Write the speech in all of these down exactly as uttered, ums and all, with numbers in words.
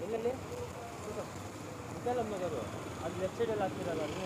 ಎಲ್ಲೆಲ್ಲಿ ಇದೆಲ್ಲ ಮಗರು ಅದು ಲೆಫ್ಟ್ ಸೈಡಲ್ಲಿ ಹಾಕ್ತಿರಲ್ಲ ನೀವು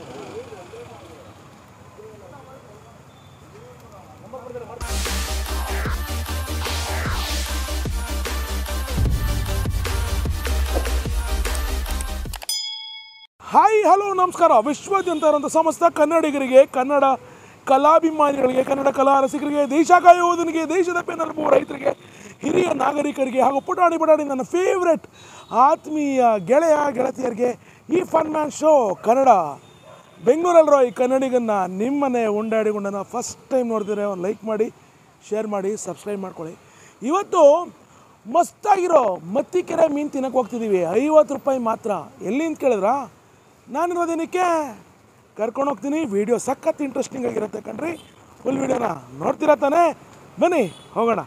ಹಾಯ್ ಹಲೋ ನಮಸ್ಕಾರ. ವಿಶ್ವಾದ್ಯಂತ ಇರುವಂಥ ಸಮಸ್ತ ಕನ್ನಡಿಗರಿಗೆ, ಕನ್ನಡ ಕಲಾಭಿಮಾನಿಗಳಿಗೆ, ಕನ್ನಡ ಕಲಾ ರಸಿಕರಿಗೆ, ದೇಶ ಕಾಯುವುದನಿಗೆ, ದೇಶದ ಬೆನ್ನೆಲುಬು ರೈತರಿಗೆ, ಹಿರಿಯ ನಾಗರಿಕರಿಗೆ ಹಾಗೂ ಪುಟಾಣಿ ಪುಟಾಣಿ ನನ್ನ ಫೇವ್ರೆಟ್ ಆತ್ಮೀಯ ಗೆಳೆಯ ಗೆಳತಿಯರಿಗೆ ಈ ಫನ್ ಮ್ಯಾನ್ ಶೋ ಕನ್ನಡ ಬೆಂಗಳೂರಲ್ಲಿರೋ ಈ ಕನ್ನಡಿಗನ್ನ ನಿಮ್ಮನೆ ಉಂಡಾಡಿಗೊಂಡನ ಫಸ್ಟ್ ಟೈಮ್ ನೋಡ್ತಿದ್ರೆ ಒಂದು ಲೈಕ್ ಮಾಡಿ, ಶೇರ್ ಮಾಡಿ, ಸಬ್ಸ್ಕ್ರೈಬ್ ಮಾಡ್ಕೊಳ್ಳಿ. ಇವತ್ತು ಮಸ್ತಾಗಿರೋ ಮತ್ತಿಕೆರೆ ಮೀನು ತಿನ್ನಕ್ಕೆ ಹೋಗ್ತಿದ್ದೀವಿ. ಐವತ್ತು ರೂಪಾಯಿ ಮಾತ್ರ. ಎಲ್ಲಿಂದ ಕೇಳಿದ್ರಾ? ನಾನಿರೋದೇನಕ್ಕೆ ಕರ್ಕೊಂಡು ಹೋಗ್ತೀನಿ. ವೀಡಿಯೋ ಸಖತ್ ಇಂಟ್ರೆಸ್ಟಿಂಗ್ ಆಗಿರುತ್ತೆ ಕಣ್ರಿ. ಫುಲ್ ವೀಡಿಯೋನ ನೋಡ್ತೀರಾ ತಾನೇ? ಬನ್ನಿ ಹೋಗೋಣ.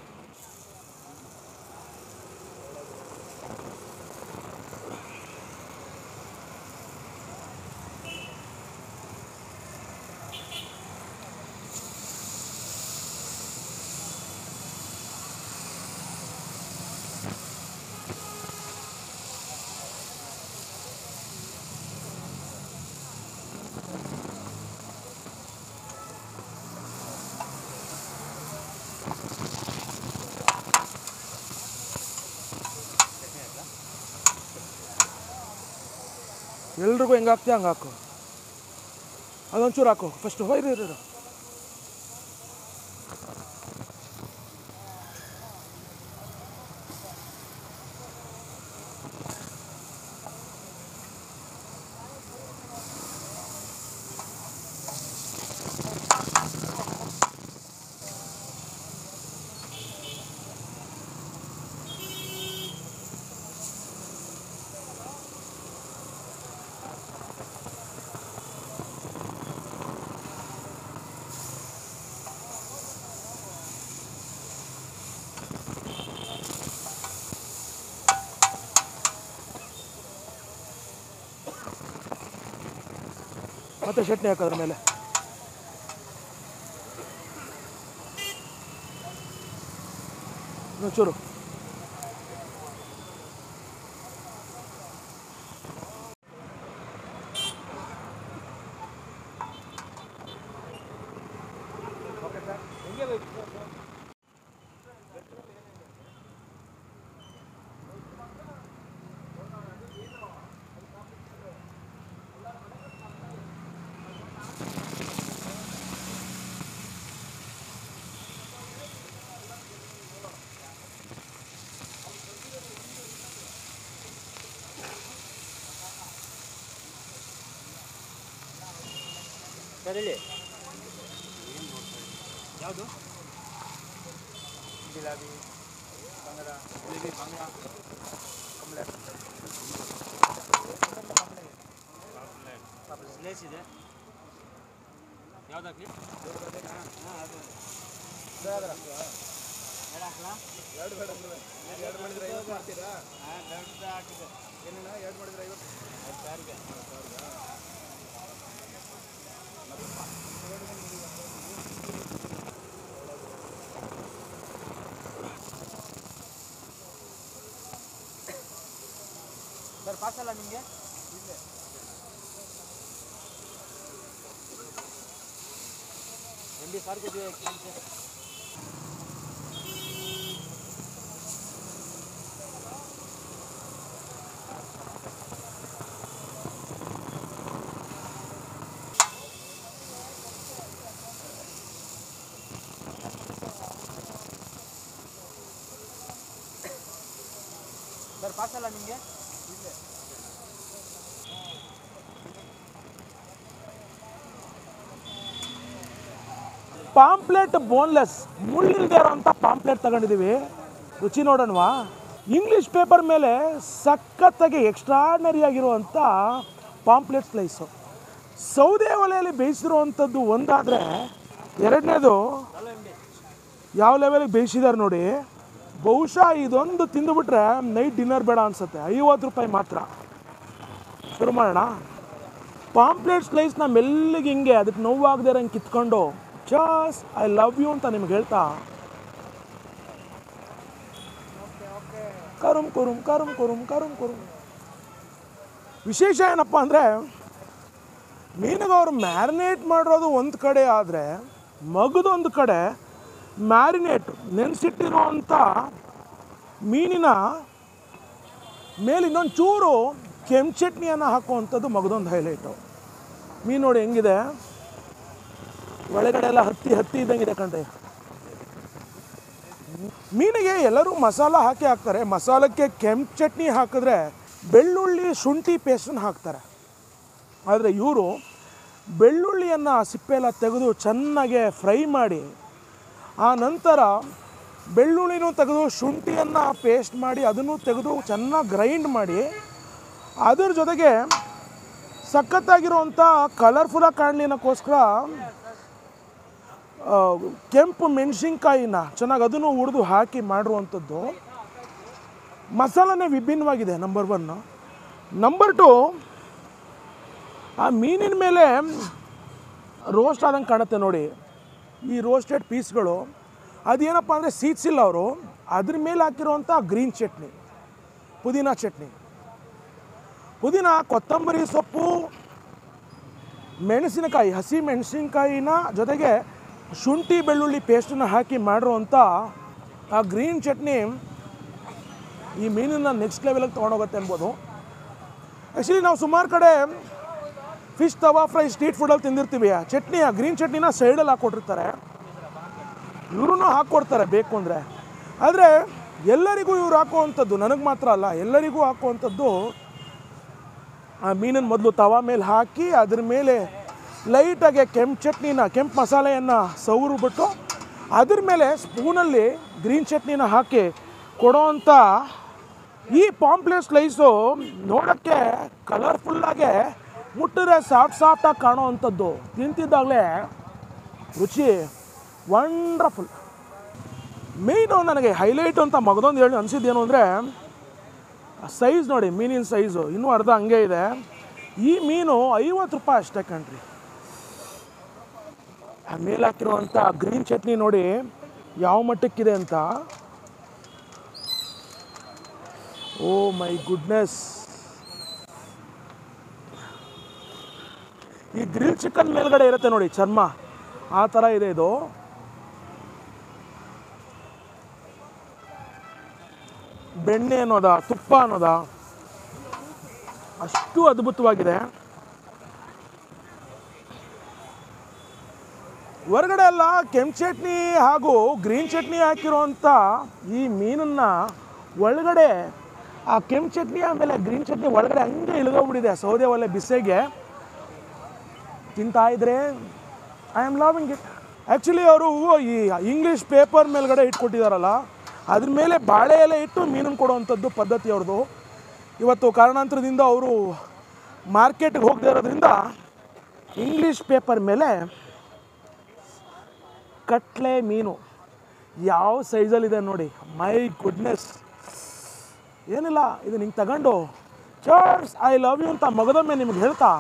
ಎಲ್ರಿಗೂ ಹೆಂಗೆ ಹಾಕ್ತೀಯ ಹಂಗೆ ಹಾಕು. ಅದೊಂಚೂರು ಹಾಕು ಫಸ್ಟು. ಹೋಯ್ರಿ ಇರು. ಮತ್ತೆ ಚಟ್ನಿ ಹಾಕೋದ್ರ ಮೇಲೆ. ಚೂರು ಸರಿ. ಯಾವುದು? ಜಿಲಾಬಿ, ಬಂಗಾರ, ಜಿಲೇಬಿ, ಬಂಗಾರ, ಕಮಲೆ, ಲೇಸ್ ಇದೆ. ಯಾವ್ದು ಹಾಕಲಿ? ಹಾಂ ಅದು ಎರಡು ಹಾಕಲಾ? ಎರಡು ಬೇಡ ಎರಡು ಮಾಡಿದ್ರೆ ಐವತ್ತು ಮಾಡ್ತೀರಾ? ಹಾಂ ಎರಡು ಹಾಕಿದೆ. ಏನೇನ ಎರಡು ಮಾಡಿದ್ರೆ ಐವತ್ತು ಐದು ಸಾವಿರಕ್ಕೆ ಸರ್. ಪಾರ್ಸಲ್ಲ ನಿಮಗೆ? ಇಲ್ಲ. ಎಂಬಿ ಸಾವಿರ ಕೆ ಜಿ ಸರ್. ಪಾರ್ಸಲ್ಲ ನಿಮಗೆ? ಇಲ್ಲ. ಪಾಂಪ್ಲೆಟ್ ಬೋನ್ಲೆಸ್, ಮುಳ್ಳಿಲ್ದೇ ಇರೋಂಥ ಪಾಂಪ್ಲೆಟ್ ತಗೊಂಡಿದ್ದೀವಿ. ರುಚಿ ನೋಡೋಣವಾ? ಇಂಗ್ಲೀಷ್ ಪೇಪರ್ ಮೇಲೆ ಸಖತ್ತಾಗಿ ಎಕ್ಸ್ಟ್ರಾರ್ಡಿನರಿ ಆಗಿರುವಂಥ ಪಾಂಪ್ಲೆಟ್ ಸ್ಲೈಸು. ಸೌದೆ ಒಲೆಯಲ್ಲಿ ಬೇಯಿಸಿರುವಂಥದ್ದು ಒಂದಾದರೆ, ಎರಡನೇದು ಯಾವ ಲೆವೆಲಿಗೆ ಬೇಯಿಸಿದ್ದಾರೆ ನೋಡಿ. ಬಹುಶಃ ಇದೊಂದು ತಿಂದುಬಿಟ್ರೆ ನೈಟ್ ಡಿನ್ನರ್ ಬೇಡ ಅನಿಸುತ್ತೆ. ಐವತ್ತು ರೂಪಾಯಿ ಮಾತ್ರ. ಶುರು ಮಾಡೋಣ. ಪಾಂಪ್ಲೆಟ್ ಸ್ಲೈಸ್ನ ಮೆಲ್ಲಿಗೆ ಹಿಂಗೆ ಅದಕ್ಕೆ ನೋವಾಗದೇ ಇರೋಂಗೆ ಕಿತ್ಕೊಂಡು ಜಸ್ಟ್ ಐ ಲವ್ ಯು ಅಂತ ನಿಮ್ಗೆ ಹೇಳ್ತಾ ಕರುಮ್ ಕುರುಮ್ ಕರುಮ್ ಕುರುಮ್ ಕರುಮ್ ಕುರುಮ್ ವಿಶೇಷ ಏನಪ್ಪ ಅಂದರೆ ಮೀನಿಗೆ ಅವರು ಮ್ಯಾರಿನೇಟ್ ಮಾಡಿರೋದು ಒಂದು ಕಡೆ ಆದರೆ ಮಗದೊಂದು ಕಡೆ ಮ್ಯಾರಿನೇಟ್ ನೆನೆಸಿಟ್ಟಿರುವಂಥ ಮೀನಿನ ಮೇಲೆ ಇನ್ನೊಂದು ಚೂರು ಕೆಂಪು ಚಟ್ನಿಯನ್ನು ಹಾಕುವಂಥದ್ದು ಮಗದೊಂದು ಹೈಲೈಟು. ಮೀನು ನೋಡಿ ಹೆಂಗಿದೆ, ಒಳಗಡೆ ಎಲ್ಲ ಹತ್ತಿ ಹತ್ತಿ ಇದ್ದಂಗಿದೆ ಕಣ್ರಿ. ಮೀನಿಗೆ ಎಲ್ಲರೂ ಮಸಾಲ ಹಾಕಿ ಹಾಕ್ತಾರೆ. ಮಸಾಲಕ್ಕೆ ಕೆಂಪು ಚಟ್ನಿ ಹಾಕಿದ್ರೆ ಬೆಳ್ಳುಳ್ಳಿ ಶುಂಠಿ ಪೇಸ್ಟನ್ನು ಹಾಕ್ತಾರೆ. ಆದರೆ ಇವರು ಬೆಳ್ಳುಳ್ಳಿಯನ್ನು ಸಿಪ್ಪೆಲ್ಲ ತೆಗೆದು ಚೆನ್ನಾಗೆ ಫ್ರೈ ಮಾಡಿ ಆ ನಂತರ ಬೆಳ್ಳುಳ್ಳಿನೂ ತೆಗೆದು ಶುಂಠಿಯನ್ನು ಪೇಸ್ಟ್ ಮಾಡಿ ಅದನ್ನು ತೆಗೆದು ಚೆನ್ನಾಗಿ ಗ್ರೈಂಡ್ ಮಾಡಿ ಅದರ ಜೊತೆಗೆ ಸಖತ್ತಾಗಿರುವಂಥ ಕಲರ್ಫುಲ್ಲಾಗಿ ಕಾಣಲಿ ಅನ್ನೋಕ್ಕೋಸ್ಕರ ಕೆಂಪು ಮೆಣಸಿನ್ಕಾಯಿನ ಚೆನ್ನಾಗಿ ಅದನ್ನು ಹುರಿದು ಹಾಕಿ ಮಾಡಿರುವಂಥದ್ದು. ಮಸಾಲನೇ ವಿಭಿನ್ನವಾಗಿದೆ ನಂಬರ್ ಒನ್ನು. ನಂಬರ್ ಟು, ಆ ಮೀನಿನ ಮೇಲೆ ರೋಸ್ಟ್ ಆದಂಗೆ ಕಾಣುತ್ತೆ ನೋಡಿ. ಈ ರೋಸ್ಟೆಡ್ ಪೀಸ್ಗಳು ಅದೇನಪ್ಪ ಅಂದರೆ ಸೀಡ್ಸಿಲ್ಲ ಅವರು, ಅದ್ರ ಮೇಲೆ ಹಾಕಿರುವಂಥ ಗ್ರೀನ್ ಚಟ್ನಿ, ಪುದೀನ ಚಟ್ನಿ, ಪುದೀನ, ಕೊತ್ತಂಬರಿ ಸೊಪ್ಪು, ಮೆಣಸಿನಕಾಯಿ, ಹಸಿ ಮೆಣಸಿನಕಾಯಿನ ಜೊತೆಗೆ ಶುಂಠಿ ಬೆಳ್ಳುಳ್ಳಿ ಪೇಸ್ಟನ್ನು ಹಾಕಿ ಮಾಡಿರುವಂಥ ಆ ಗ್ರೀನ್ ಚಟ್ನಿ ಈ ಮೀನನ್ನು ನೆಕ್ಸ್ಟ್ ಲೆವೆಲಿಗೆ ತೊಗೊಂಡೋಗುತ್ತೆ ಅನ್ಬೋದು. ಆ್ಯಕ್ಚುಲಿ ನಾವು ಸುಮಾರು ಕಡೆ ಫಿಶ್ ತವಾ ಫ್ರೈ ಸ್ಟ್ರೀಟ್ ಫುಡಲ್ಲಿ ತಿಂದಿರ್ತೀವಿ. ಆ ಚಟ್ನಿ, ಆ ಗ್ರೀನ್ ಚಟ್ನಿನ ಸೈಡಲ್ಲಿ ಹಾಕ್ಕೊಟ್ಟಿರ್ತಾರೆ, ಇವ್ರೂ ಹಾಕ್ಕೊಡ್ತಾರೆ ಬೇಕು ಅಂದರೆ. ಆದರೆ ಎಲ್ಲರಿಗೂ ಇವ್ರು ಹಾಕುವಂಥದ್ದು, ನನಗೆ ಮಾತ್ರ ಅಲ್ಲ ಎಲ್ಲರಿಗೂ ಹಾಕುವಂಥದ್ದು, ಆ ಮೀನನ್ನು ಮೊದಲು ತವಾ ಮೇಲೆ ಹಾಕಿ ಅದ್ರ ಮೇಲೆ ಲೈಟಾಗಿ ಕೆಂಪು ಚಟ್ನಿನ ಕೆಂಪು ಮಸಾಲೆಯನ್ನು ಸವರುಬಿಟ್ಟು ಅದ್ರ ಮೇಲೆ ಸ್ಪೂನಲ್ಲಿ ಗ್ರೀನ್ ಚಟ್ನಿನ ಹಾಕಿ ಕೊಡೋವಂಥ ಈ ಪಾಂಪ್ಲೆಟ್ ಸ್ಲೈಸು ನೋಡೋಕ್ಕೆ ಕಲರ್ಫುಲ್ಲಾಗೆ ಮುಟ್ಟಿದ್ರೆ ಸಾಫ್ಟ್ ಸಾಫ್ಟಾಗಿ ಕಾಣೋ ಅಂಥದ್ದು. ತಿಂತಿದ್ದಾಗಲೇ ರುಚಿ ವಂಡ್ರಫುಲ್. ಮೇಯ್ನು ನನಗೆ ಹೈಲೈಟು ಅಂತ ಮಗದೊಂದು ಹೇಳಿ ಅನಿಸಿದ್ದೇನು ಅಂದರೆ ಸೈಜ್ ನೋಡಿ, ಮೀನಿನ ಸೈಜು ಇನ್ನೂ ಅರ್ಧ ಹಂಗೆ ಇದೆ. ಈ ಮೀನು ಐವತ್ತು ರೂಪಾಯಿ ಅಷ್ಟೇ ಕಣ್ರಿ. ಆ ಮೇಲೆ ಹಾಕಿರುವಂಥ ಗ್ರೀನ್ ಚಟ್ನಿ ನೋಡಿ ಯಾವ ಮಟ್ಟಕ್ಕಿದೆ ಅಂತ. Oh my goodness. ಈ ಗ್ರಿಲ್ ಚಿಕನ್ ಮೇಲ್ಗಡೆ ಇರುತ್ತೆ ನೋಡಿ ಚರ್ಮ, ಆ ಥರ ಇದೆ ಇದು. ಬೆಣ್ಣೆ ಅನ್ನೋದ ತುಪ್ಪ ಅನ್ನೋದ ಅಷ್ಟು ಅದ್ಭುತವಾಗಿದೆ. ಹೊರಗಡೆ ಎಲ್ಲ ಕೆಂಪು ಚಟ್ನಿ ಹಾಗೂ ಗ್ರೀನ್ ಚಟ್ನಿ ಹಾಕಿರೋಂಥ ಈ ಮೀನನ್ನು ಒಳಗಡೆ ಆ ಕೆಂಪು ಚಟ್ನಿ ಆಮೇಲೆ ಗ್ರೀನ್ ಚಟ್ನಿ ಒಳಗಡೆ ಹಂಗೆ ಇಳಿದೋಗ್ಬಿಟ್ಟಿದೆ ಸೌದೆ ಒಲೆ ಬಿಸಿಗೆ. ತಿಂತಾ ಇದ್ರೆ I am loving it. Actually ಅವರು ಈ ಇಂಗ್ಲೀಷ್ ಪೇಪರ್ ಮೇಲ್ಗಡೆ ಇಟ್ಕೊಟ್ಟಿದ್ದಾರಲ್ಲ, ಅದ್ರ ಮೇಲೆ ಬಾಳೆ ಎಲೆ ಇಟ್ಟು ಮೀನನ್ನು ಕೊಡುವಂಥದ್ದು ಪದ್ಧತಿ ಅವ್ರದ್ದು. ಇವತ್ತು ಕಾರಣಾಂತರದಿಂದ ಅವರು ಮಾರ್ಕೆಟ್ಗೆ ಹೋಗದೇ ಇರೋದ್ರಿಂದ ಇಂಗ್ಲೀಷ್ ಪೇಪರ್ ಮೇಲೆ ಕಟ್ಲೆ ಮೀನು ಯಾವ ಸೈಜಲ್ಲಿದೆ ನೋಡಿ. My goodness. ಏನಿಲ್ಲ, ಇದು ನಿಂಗೆ ತಗೊಂಡು ಚರ್ಸ್ ಐ ಲವ್ ಯು ಅಂತ ಮಗದೊಮ್ಮೆ ನಿಮ್ಗೆ ಹೇಳ್ತಾ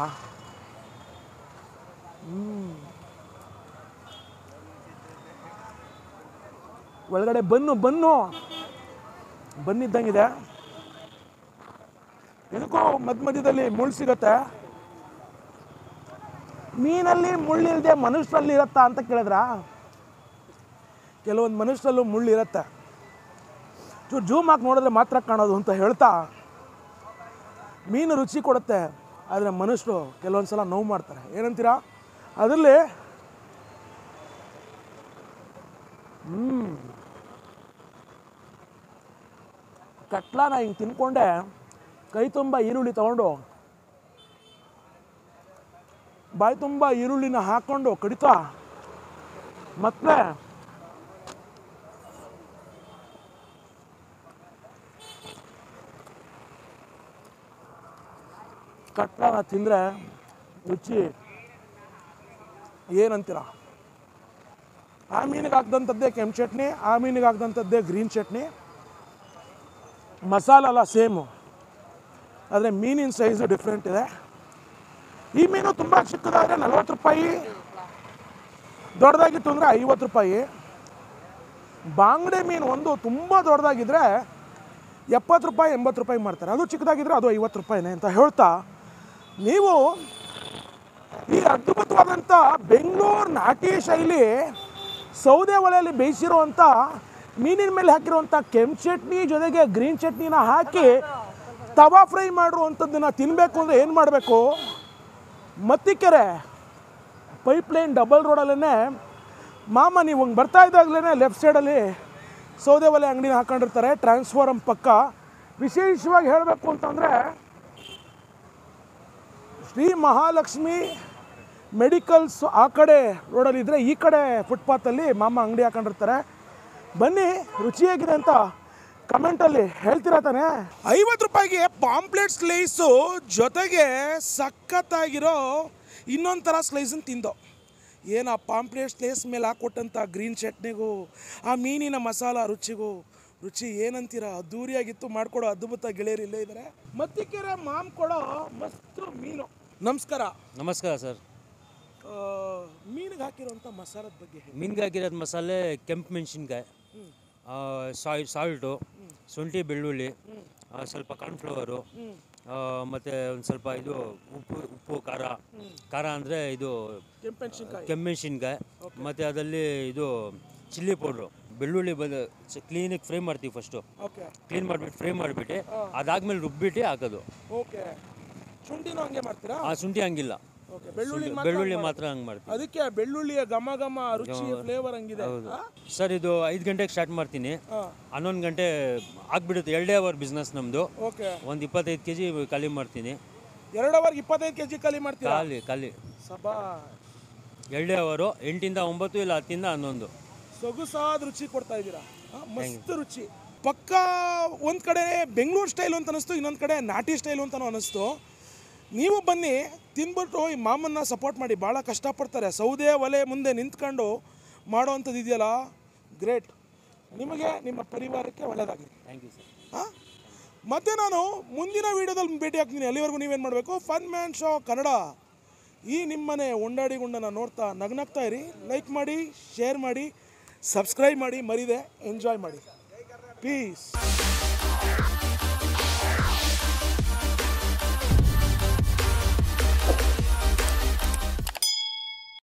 ಒಳಗಡೆ ಬನ್ನು ಬನ್ನು ಬನ್ನಿದ್ದಂಗಿದೆ. ಇದಕ್ಕೂ ಮಧ್ಯ ಮಧ್ಯದಲ್ಲಿ ಮುಳ್ಳು ಸಿಗತ್ತೆ. ಮೀನಲ್ಲಿ ಮುಳ್ಳಿಲ್ಲದೆ ಮನುಷ್ಯರಲ್ಲಿ ಇರತ್ತಾ ಅಂತ ಕೇಳಿದ್ರ, ಕೆಲವೊಂದು ಮನುಷ್ಯರಲ್ಲೂ ಮುಳ್ಳು ಇರುತ್ತೆ. ಚೂರು ಜೂಮ್ ಹಾಕಿ ನೋಡಿದ್ರೆ ಮಾತ್ರ ಕಾಣೋದು ಅಂತ ಹೇಳ್ತಾ, ಮೀನು ರುಚಿ ಕೊಡುತ್ತೆ ಆದರೆ ಮನುಷ್ಯರು ಕೆಲವೊಂದು ಸಲ ನೋವು ಮಾಡ್ತಾರೆ. ಏನಂತೀರಾ? ಅದರಲ್ಲಿ ಹ್ಞೂ ಕಟ್ಲಾನ ಹಿಂಗೆ ತಿನ್ಕೊಂಡೆ ಕೈ ತುಂಬ ಈರುಳ್ಳಿ ತೊಗೊಂಡು ಬಾಯಿ ತುಂಬ ಈರುಳ್ಳಿನ ಹಾಕ್ಕೊಂಡು ಕಡಿತಾ ಮತ್ತೆ ಕಟ್ಲಾನ ತಿಂದರೆ ರುಚಿ ಏನಂತೀರ? ಆ ಮೀನಿಗೆ ಹಾಕ್ದಂಥದ್ದೇ ಕೆಂಪು ಚಟ್ನಿ, ಆ ಮೀನಿಗೆ ಹಾಕ್ದಂಥದ್ದೇ ಗ್ರೀನ್ ಚಟ್ನಿ. ಮಸಾಲ ಎಲ್ಲ ಸೇಮು, ಆದರೆ ಮೀನಿನ ಸೈಜು ಡಿಫ್ರೆಂಟ್ ಇದೆ. ಈ ಮೀನು ತುಂಬ ಚಿಕ್ಕದಾದರೆ ನಲ್ವತ್ತು ರೂಪಾಯಿ, ದೊಡ್ಡದಾಗಿತ್ತು ಅಂದರೆ ಐವತ್ತು ರೂಪಾಯಿ. ಬಾಂಗಡೆ ಮೀನು ಒಂದು ತುಂಬ ದೊಡ್ಡದಾಗಿದ್ದರೆ ಎಪ್ಪತ್ತು ರೂಪಾಯಿ ಎಂಬತ್ತು ರೂಪಾಯಿ ಮಾಡ್ತಾರೆ. ಅದು ಚಿಕ್ಕದಾಗಿದ್ದರೆ ಅದು ಐವತ್ತು ರೂಪಾಯಿನೇ ಅಂತ ಹೇಳ್ತಾ ನೀವು ಈ ಅದ್ಭುತವಾದಂಥ ಬೆಂಗಳೂರು ನಾಟಿ ಶೈಲಿ ಸೌದೆ ಒಲೆಯಲ್ಲಿ ಬೇಯಿಸಿರುವಂಥ ಮೀನಿನ ಮೇಲೆ ಹಾಕಿರುವಂಥ ಕೆಂಪು ಚಟ್ನಿ ಜೊತೆಗೆ ಗ್ರೀನ್ ಚಟ್ನಿನ ಹಾಕಿ ತವಾ ಫ್ರೈ ಮಾಡಿರುವಂಥದ್ದನ್ನು ತಿನ್ನಬೇಕು ಅಂದರೆ ಏನು ಮಾಡಬೇಕು? ಮತ್ತಿಕೆರೆ ಪೈಪ್ಲೈನ್ ಡಬಲ್ ರೋಡಲ್ಲೇ ಮಾಮ ನೀವು ಹಂಗೆ ಬರ್ತಾ ಇದ್ದಾಗಲೇ ಲೆಫ್ಟ್ ಸೈಡಲ್ಲಿ ಸೌದೆ ಒಲೆ ಅಂಗಡಿನ ಹಾಕೊಂಡಿರ್ತಾರೆ, ಟ್ರಾನ್ಸ್ಫಾರಮ್ ಪಕ್ಕ. ವಿಶೇಷವಾಗಿ ಹೇಳಬೇಕು ಅಂತಂದರೆ ಶ್ರೀ ಮಹಾಲಕ್ಷ್ಮಿ ಮೆಡಿಕಲ್ಸ್ ಆ ಕಡೆ ರೋಡಲ್ಲಿದ್ದರೆ, ಈ ಕಡೆ ಫುಟ್ಪಾತಲ್ಲಿ ಮಾಮ ಅಂಗಡಿ ಹಾಕೊಂಡಿರ್ತಾರೆ. ಬನ್ನಿ, ರುಚಿಯಾಗಿದೆ ಅಂತ ಕಮೆಂಟಲ್ಲಿ ಹೇಳ್ತೀರಾ ತಾನೆ. ಐವತ್ತು ರೂಪಾಯಿಗೆ ಪಾಂಪ್ಲೆಟ್ ಸ್ಲೈಸು ಜೊತೆಗೆ ಸಖತ್ತಾಗಿರೋ ಇನ್ನೊಂದು ಥರ ಸ್ಲೈಸನ್ನು ತಿಂದೋ. ಏನು ಆ ಪಾಂಪ್ಲೆಟ್ ಸ್ಲೈಸ್ ಮೇಲೆ ಹಾಕ್ಕೊಟ್ಟಂಥ ಗ್ರೀನ್ ಚಟ್ನಿಗೂ ಆ ಮೀನಿನ ಮಸಾಲ ರುಚಿಗೂ ರುಚಿ ಏನಂತೀರ, ಅದ್ದೂರಿಯಾಗಿತ್ತು. ಮಾಡಿಕೊಡೋ ಅದ್ಭುತ ಗೆಳೆಯರು ಇಲ್ಲೇ ಇದ್ದಾರೆ. ಮತ್ತಿಕೆರೆ ಮಾಮ್ ಕೊಡೋ ಮಸ್ತು ಮೀನು. ನಮಸ್ಕಾರ. ನಮಸ್ಕಾರ ಸರ್. ಮೀನಿಗೆ ಹಾಕಿರೋಂಥ ಮಸಾಲದ ಬಗ್ಗೆ. ಮೀನಿಗೆ ಹಾಕಿರೋದು ಮಸಾಲೆ ಕೆಂಪು ಮೆಣಸಿನ್ಕಾಯಿ, ಸಾಯ್ ಸಾಲ್ಟು, ಶುಂಠಿ ಬೆಳ್ಳುಳ್ಳಿ, ಸ್ವಲ್ಪ ಕಾರ್ನ್ಫ್ಲವರು, ಮತ್ತು ಒಂದು ಸ್ವಲ್ಪ ಇದು ಉಪ್ಪು ಉಪ್ಪು ಖಾರ ಖಾರ ಅಂದರೆ ಇದು ಕೆಂಪು ಮೆಣಸಿನ್ಕಾಯಿ, ಮತ್ತು ಅದರಲ್ಲಿ ಇದು ಚಿಲ್ಲಿ ಪೌಡ್ರು, ಬೆಳ್ಳುಳ್ಳಿ ಬಂದು ಕ್ಲೀನಾಗಿ ಫ್ರೈ ಮಾಡ್ತೀವಿ. ಫಸ್ಟು ಕ್ಲೀನ್ ಮಾಡಿಬಿಟ್ಟು ಫ್ರೈ ಮಾಡಿಬಿಟ್ಟು ಅದಾದ್ಮೇಲೆ ರುಬ್ಬಿಟ್ಟು ಹಾಕೋದು. ಓಕೆ. ಶುಂಠಿನೂ ಹಂಗೆ ಮಾಡ್ತೀರಾ? ಆ ಶುಂಠಿ ಹಂಗಿಲ್ಲ, ಬೆಳ್ಳುಳ್ಳಿ ಬೆಳ್ಳುಳ್ಳಿ ಮಾತ್ರ ಹಂಗೆ ಮಾಡ್ತೀವಿ. ಅದಕ್ಕೆ ಬೆಳ್ಳುಳ್ಳಿಯ ಘಮ ಘಮ ರುಚಿ ಫ್ಲೇವರ್ ಹಂಗಿದೆ. ಹೌದು ಸರ್. ಇದು ಐದು ಗಂಟೆಗೆ ಸ್ಟಾರ್ಟ್ ಮಾಡ್ತೀನಿ, ಹನ್ನೊಂದು ಗಂಟೆ ಆಗ್ಬಿಡುತ್ತೆ. ಎರಡೇ ಅವರ್ ಬಿಸ್ನೆಸ್ ನಮ್ಮದು. ಓಕೆ. ಒಂದು ಇಪ್ಪತ್ತೈದು ಕೆ ಜಿ ಖಾಲಿ ಮಾಡ್ತೀನಿ. ಎರಡು ಅವರ್ಗೆ ಇಪ್ಪತ್ತೈದು ಕೆ ಜಿ ಖಾಲಿ ಮಾಡ್ತೀರಾ? ಖಾಲಿ ಖಾಲಿ ಸಬಾ. ಎರಡೇ ಅವರು, ಎಂಟಿಂದ ಒಂಬತ್ತು ಇಲ್ಲ ಹತ್ತಿಂದ ಹನ್ನೊಂದು. ಸೊಗಸಾದ ರುಚಿ ಕೊಡ್ತಾ ಇದ್ದೀರಾ, ಮಸ್ತ್ ರುಚಿ. ಪಕ್ಕ ಒಂದು ಕಡೆ ಬೆಂಗಳೂರು ಸ್ಟೈಲು ಅಂತ ಅನಿಸ್ತು, ಇನ್ನೊಂದು ಕಡೆ ನಾಟಿ ಸ್ಟೈಲು ಅಂತಲೂ ಅನ್ನಿಸ್ತು. ನೀವು ಬನ್ನಿ, ತಿಂದ್ಬಿಟ್ಟು ಈ ಮಾಮನ್ನ ಸಪೋರ್ಟ್ ಮಾಡಿ. ಭಾಳ ಕಷ್ಟಪಡ್ತಾರೆ, ಸೌದೆ ಒಲೆ ಮುಂದೆ ನಿಂತ್ಕೊಂಡು ಮಾಡೋವಂಥದ್ದು ಇದೆಯಲ್ಲ, ಗ್ರೇಟ್. ನಿಮಗೆ ನಿಮ್ಮ ಪರಿವಾರಕ್ಕೆ ಒಳ್ಳೆಯದಾಗಲಿ. Thank you sir. ಹಾಂ, ಮತ್ತು ನಾನು ಮುಂದಿನ ವೀಡಿಯೋದಲ್ಲಿ ಭೇಟಿ ಆಗ್ತೀನಿ. ಅಲ್ಲಿವರೆಗೂ ನೀವೇನು ಮಾಡಬೇಕು? ಫನ್ ಮ್ಯಾನ್ ಶೋ ಕನ್ನಡ ಈ ನಿಮ್ಮನೆ ಉಂಡಾಡಿ ಗುಂಡನ್ನು ನೋಡ್ತಾ ನಗ್ನಗ್ತಾ ಇರಿ. ಲೈಕ್ ಮಾಡಿ, ಶೇರ್ ಮಾಡಿ, ಸಬ್ಸ್ಕ್ರೈಬ್ ಮಾಡಿ, ಮರಿದೆ ಎಂಜಾಯ್ ಮಾಡಿ. ಪೀಸ್.